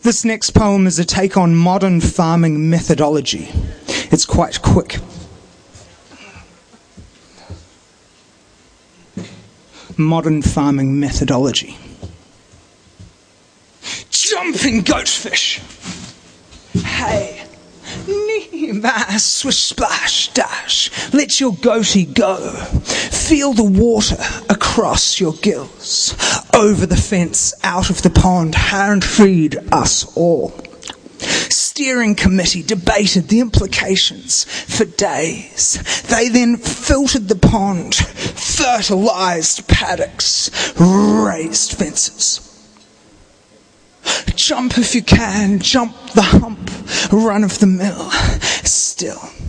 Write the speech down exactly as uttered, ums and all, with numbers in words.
This next poem is a take on modern farming methodology. It's quite quick. Modern farming methodology. Jumping goatfish. Hey. Never swish, splash, dash. Let your goatee go. Feel the water across your gills. Over the fence, out of the pond, and feed us all. Steering committee debated the implications for days. They then filtered the pond, fertilized paddocks, raised fences. Jump if you can, jump the hump, run of the mill. Still,